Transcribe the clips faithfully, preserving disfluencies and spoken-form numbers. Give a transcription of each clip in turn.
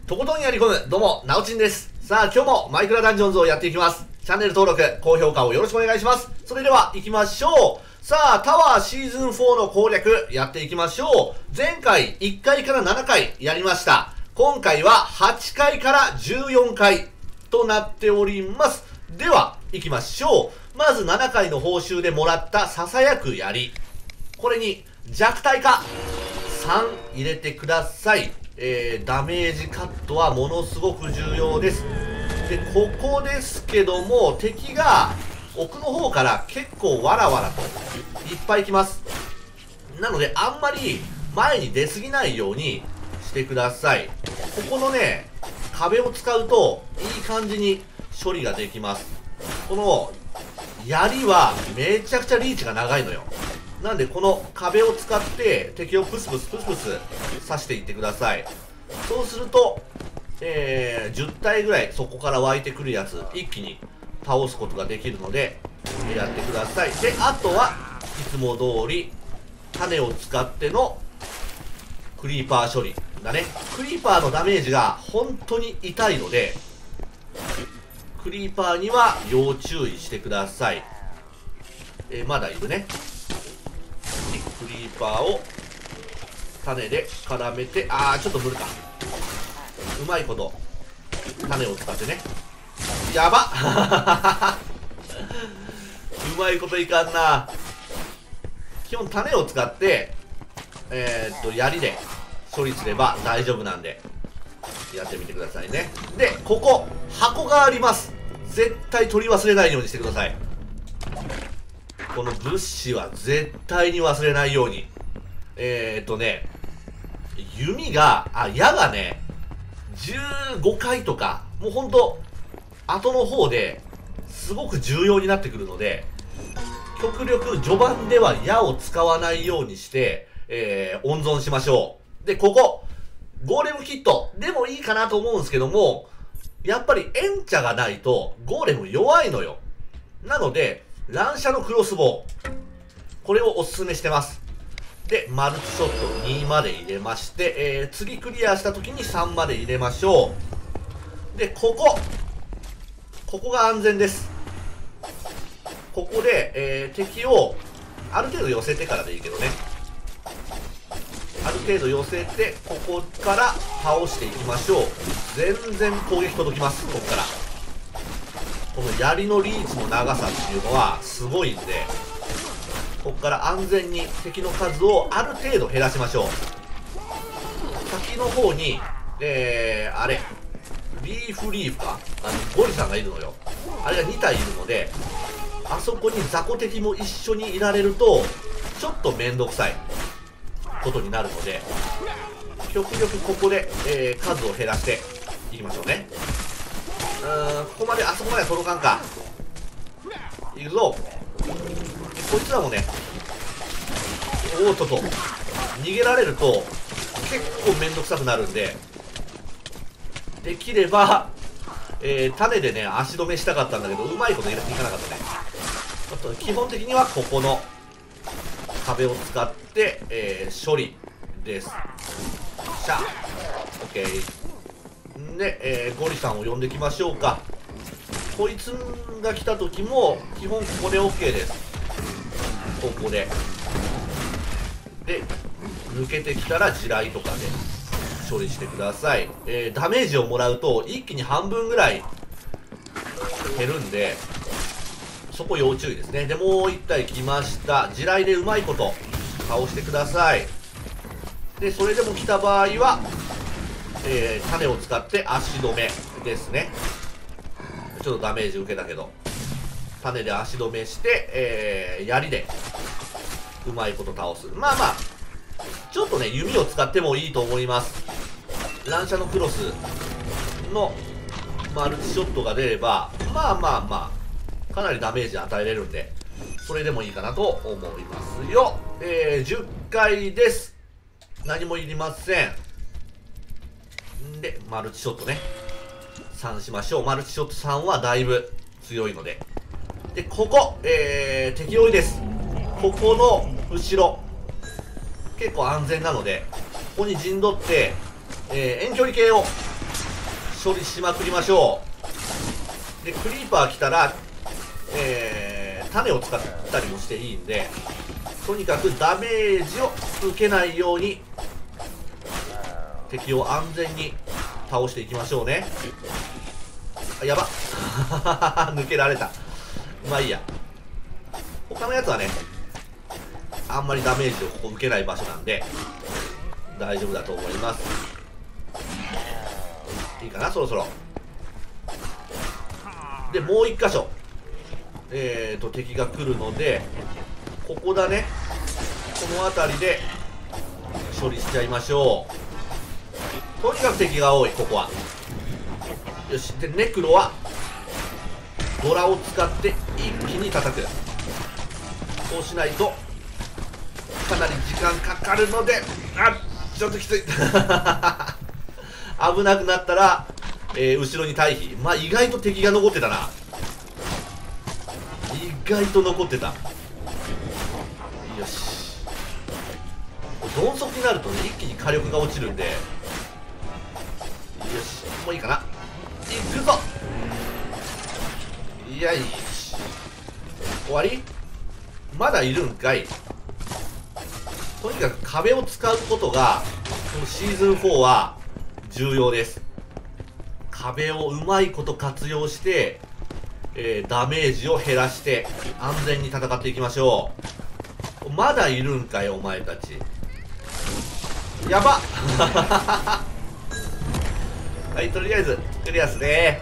とことんやり込む、どうも、なおちんです。さあ、今日もマイクラダンジョンズをやっていきます。チャンネル登録、高評価をよろしくお願いします。それでは、行きましょう。さあ、タワーシーズンフォーの攻略、やっていきましょう。前回、いっかいからななかいやりました。今回は、はちかいからじゅうよんかいとなっております。では、行きましょう。まずななかいの報酬でもらった囁く槍。これに、弱体化さん入れてください。えー、ダメージカットはものすごく重要です。で、ここですけども、敵が奥の方から結構わらわらといっぱい来ます。なので、あんまり前に出過ぎないようにしてください。ここのね、壁を使うといい感じに処理ができます。この槍はめちゃくちゃリーチが長いのよ。なんでこの壁を使って敵をプスプスプスプス刺していってください。そうすると、えー、じゅったいぐらいそこから湧いてくるやつ一気に倒すことができるのでやってください。で、あとはいつも通り種を使ってのクリーパー処理だね。クリーパーのダメージが本当に痛いのでクリーパーには要注意してください。えー、まだいるね。クリーパーを種で絡めて、あーちょっと無理か。うまいこと種を使ってね。やばうまいこといかんな。基本種を使ってえー、っと槍で処理すれば大丈夫なんでやってみてくださいね。で、ここ箱があります。絶対取り忘れないようにしてください。この物資は絶対に忘れないように。えーっとね、弓が、あ、矢がね、じゅうごかいとか、もうほんと、後の方ですごく重要になってくるので、極力序盤では矢を使わないようにして、えー、温存しましょう。で、ここ、ゴーレムキットでもいいかなと思うんですけども、やっぱりエンチャがないとゴーレム弱いのよ。なので、乱射のクロスボウ。これをおすすめしてます。で、マルチショットにまで入れまして、えー、次クリアした時にさんまで入れましょう。で、ここ。ここが安全です。ここで、えー、敵をある程度寄せてからでいいけどね。ある程度寄せて、ここから倒していきましょう。全然攻撃届きます、ここから。この槍のリーチの長さっていうのはすごいんで、ここから安全に敵の数をある程度減らしましょう。先の方に、えー、あれ、リーフリーフかあの、ゴリさんがいるのよ。あれがにたいいるので、あそこに雑魚敵も一緒にいられると、ちょっとめんどくさいことになるので、極力ここで、えー、数を減らしていきましょうね。うーん、ここまで、あそこまでは届かんか。いくぞ。こいつらもね、おーっとと、逃げられると、結構めんどくさくなるんで、できれば、えー、種でね、足止めしたかったんだけど、うまいこと入れていかなかったね。あと基本的にはここの壁を使って、えー、処理です。しゃ、オッケー。で、えー、ゴリさんを呼んできましょうか。こいつが来た時も基本ここで OK です。ここでで抜けてきたら地雷とかで処理してください。えー、ダメージをもらうと一気に半分ぐらい減るんでそこ要注意ですね。で、もういったい来ました。地雷でうまいこと倒してください。で、それでも来た場合はえー、種を使って足止めですね。ちょっとダメージ受けたけど種で足止めして、えー、槍でうまいこと倒す。まあまあちょっとね弓を使ってもいいと思います。乱射のクロスのマルチショットが出ればまあまあまあかなりダメージ与えれるんでそれでもいいかなと思いますよ。えー、じゅっかいです。何もいりません。で、マルチショットね。さんしましょう。マルチショットさんはだいぶ強いので。で、ここ、えー、敵追いです。ここの後ろ。結構安全なので、ここに陣取って、えー、遠距離系を処理しまくりましょう。でクリーパー来たら、えー、種を使ったりもしていいんで、とにかくダメージを受けないように敵を安全に倒していきましょうね。あ、やば抜けられた。まあいいや。他のやつはね、あんまりダメージをここ受けない場所なんで大丈夫だと思います。いいかな、そろそろ。でもう一箇所、えーと敵が来るので、ここだね。この辺りで処理しちゃいましょう。とにかく敵が多い、ここは。よし。でネクロはドラを使って一気に叩く。そうしないとかなり時間かかるので、あ、ちょっときつい危なくなったら、えー、後ろに退避。まあ意外と敵が残ってたな。意外と残ってた。よし。鈍足になるとね、一気に火力が落ちるんで、よし、もういいかな。いくぞ。いや、いいし。終わり？まだいるんかい。とにかく壁を使うことがこのシーズンフォーは重要です。壁をうまいこと活用して、えー、ダメージを減らして安全に戦っていきましょう。まだいるんかいお前たち。やばはい、とりあえずクリアっすね。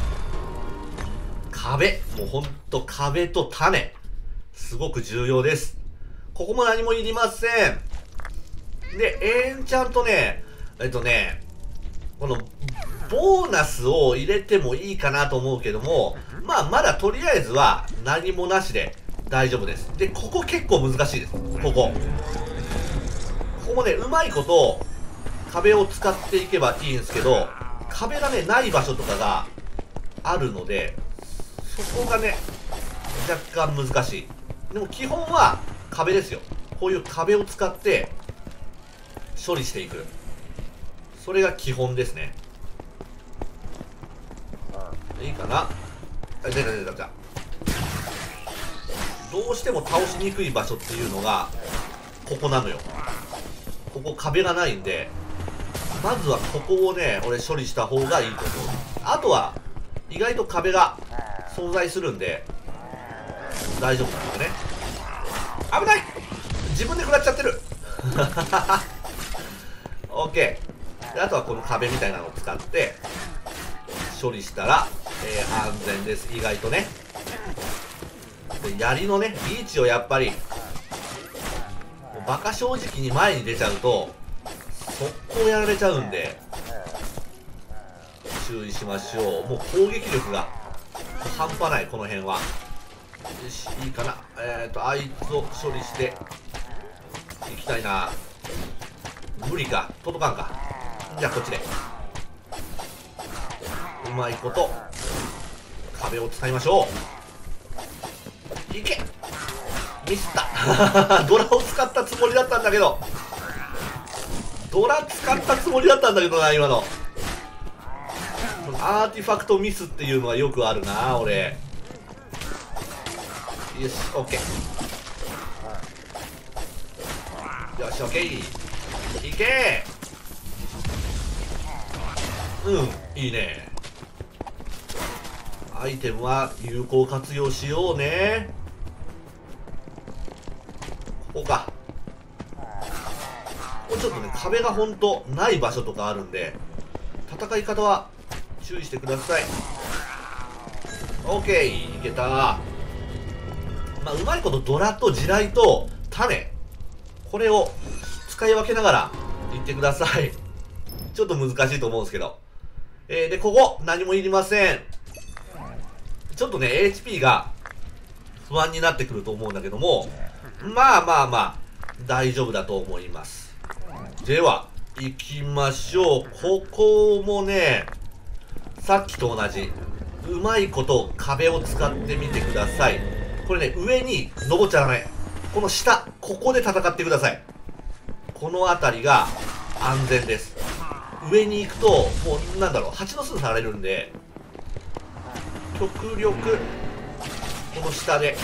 壁、もうほんと壁と種すごく重要です。ここも何もいりません。でエンチャントね、えっとねこのボーナスを入れてもいいかなと思うけども、まあまだとりあえずは何もなしで大丈夫です。でここ結構難しいです。ここここもね、うまいこと壁を使っていけばいいんですけど、壁がねない場所とかがあるので、そこがね若干難しい。でも基本は壁ですよ。こういう壁を使って処理していく、それが基本ですね。いいかな。あ、出た出た出た。どうしても倒しにくい場所っていうのがここなのよ。ここ壁がないんで、まずはここをね俺処理した方がいいと思う。あとは意外と壁が存在するんで大丈夫なんだよね。危ない、自分で食らっちゃってるオッケー。であとはこの壁みたいなのを使って処理したら、えー、安全です。意外とね。で槍のねリーチをやっぱりバカ正直に前に出ちゃうと速攻やられちゃうんで注意しましょう。もう攻撃力が半端ない、この辺は。よし、いいかな。えっとあいつを処理していきたいな。無理か、届かんか。じゃあこっちでうまいこと壁を使いましょう。いけ、ミスったドラを使ったつもりだったんだけど、ドラ使ったつもりだったんだけどな、今の。アーティファクトミスっていうのはよくあるな、俺。よし、オッケー。よし、オッケー。いけー。うん、いいね。アイテムは有効活用しようね。ここか。ここちょっとね壁がほんとない場所とかあるんで、戦い方は注意してください。オッケー、いけた。まあうまいことドラと地雷と種、これを使い分けながらいってください。ちょっと難しいと思うんですけど、えー、でここ何もいりません。ちょっとね エイチピー が不安になってくると思うんだけども、まあまあまあ大丈夫だと思います。では行きましょう。ここもねさっきと同じうまいこと壁を使ってみてください。これね上に登っちゃダメ。この下、ここで戦ってください。この辺りが安全です。 上に行くともうなんだろう蜂の巣されるんで、極力この下で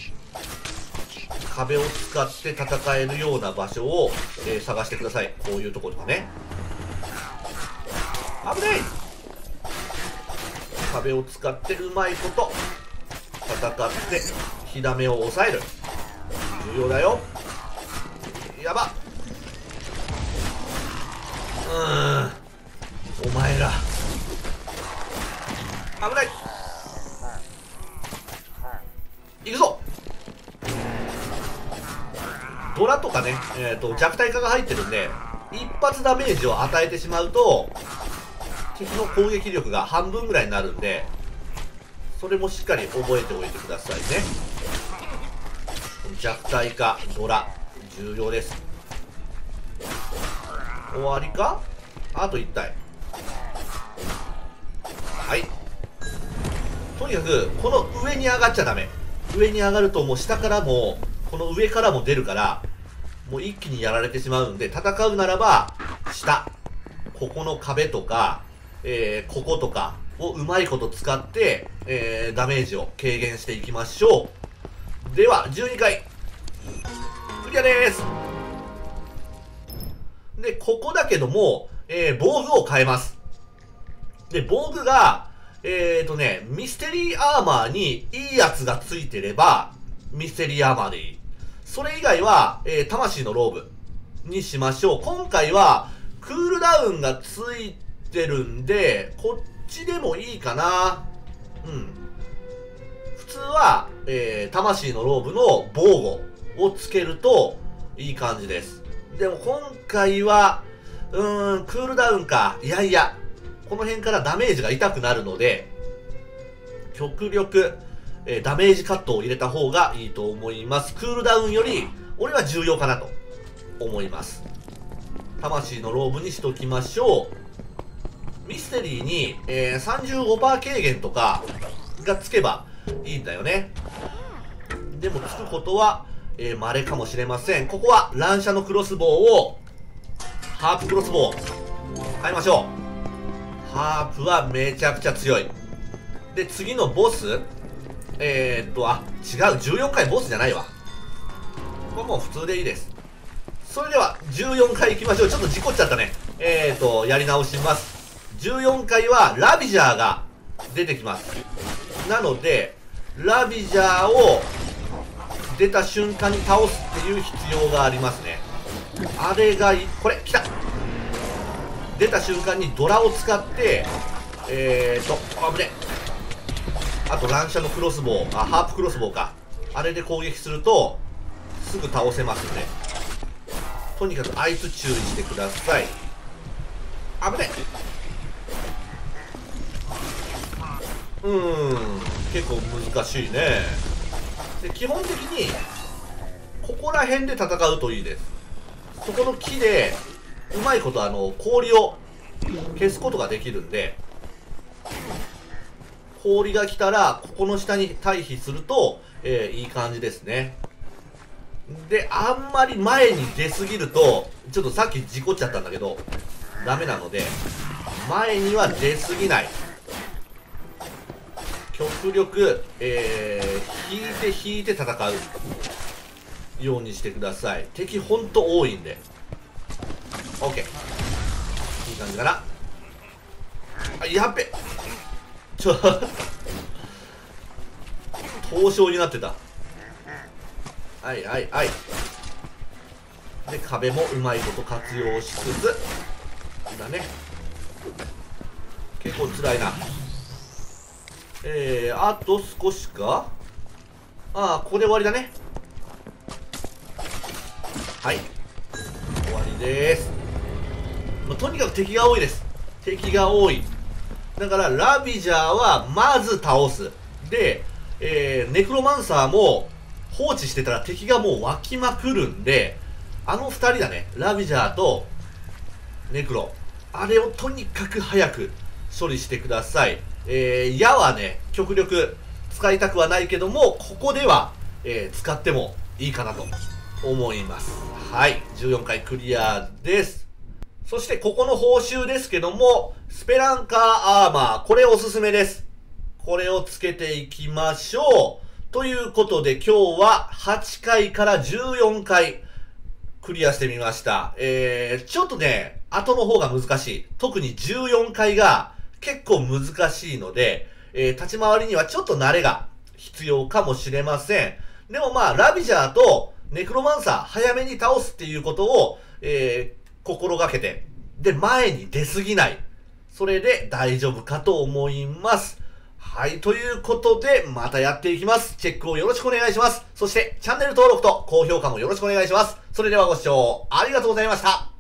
壁を使って戦えるような場所を、えー、探してください。こういうところとかね。危ない。壁を使ってうまいこと戦って火ダメを抑える。重要だよ。やばっ。うーん、お前ら危ない。行くぞ。ドラとかね、えーと弱体化が入ってるんで一発ダメージを与えてしまうと敵の攻撃力が半分ぐらいになるんで、それもしっかり覚えておいてくださいね。弱体化ドラ重要です。終わりか。あといち体。はい、とにかくこの上に上がっちゃダメ。上に上がるともう下からもこの上からも出るからもう一気にやられてしまうんで、戦うならば下ここの壁とか、えー、こことかをうまいこと使って、えー、ダメージを軽減していきましょう。ではじゅうにかいクリアです。でここだけども、えー、防具を変えます。で防具がえーとねミステリーアーマーにいいやつがついてればミステリーアーマーでいい。それ以外は、えー、魂のローブにしましょう。今回はクールダウンがついてるんでこっちでもいいかな。うん、普通は、えー、魂のローブの防護をつけるといい感じです。でも今回はうーんクールダウンか。いやいやこの辺からダメージが痛くなるので極力、えー、ダメージカットを入れた方がいいと思います。クールダウンより俺は重要かなと思います。魂のローブにしときましょう。ミステリーに、えー、さんじゅうごパーセント 軽減とかがつけばいいんだよね。でもつくことは、えー、稀かもしれません。ここは乱射のクロスボウをハープクロスボウ変えましょう。ハープはめちゃくちゃ強い。で次のボスえー、っとあ違うじゅうよんかいボスじゃないわ。これもう普通でいいです。それではじゅうよんかいいきましょう。ちょっと事故っちゃったね。えー、っとやり直します。じゅうよんかいはラビジャーが出てきます。なのでラビジャーを出た瞬間に倒すっていう必要がありますね。あれがいこれ来た。出た瞬間にドラを使ってえーと危ね。あと乱射のクロスボウ、あハープクロスボウか、あれで攻撃するとすぐ倒せますのでとにかくあいつ注意してください。危ね。うーん結構難しいね。で基本的にここら辺で戦うといいです。そこの木でうまいことあの氷を消すことができるんで、氷が来たらここの下に退避すると、えー、いい感じですね。であんまり前に出すぎるとちょっとさっき事故っちゃったんだけどダメなので前には出すぎない。極力、えー、引いて引いて戦うようにしてください。敵ほんと多いんで OK いい感じかな。あやっべちょ凍傷になってた。はいはいはい。で壁もうまいこと活用しつつだね。結構辛いな。えー、あと少しか。ああここで終わりだね。はい終わりです。まあ、とにかく敵が多いです。敵が多い。だからラビジャーはまず倒す。で、えー、ネクロマンサーも放置してたら敵がもう湧きまくるんで、あのふたりだね、ラビジャーとネクロ、あれをとにかく早く処理してください。えー、矢はね極力使いたくはないけどもここでは、えー、使ってもいいかなと思います。はいじゅうよんかいクリアです。 そしてここの報酬ですけども、スペランカーアーマー、これおすすめです。これをつけていきましょう。ということで今日ははちかいからじゅうよんかいクリアしてみました。えー、ちょっとね、後の方が難しい。特にじゅうよんかいが結構難しいので、えー、立ち回りにはちょっと慣れが必要かもしれません。でもまあ、ラビジャーとネクロマンサー早めに倒すっていうことを、えー、心がけて、で、前に出すぎない。それで大丈夫かと思います。はい、ということで、またやっていきます。チェックをよろしくお願いします。そして、チャンネル登録と高評価もよろしくお願いします。それではご視聴ありがとうございました。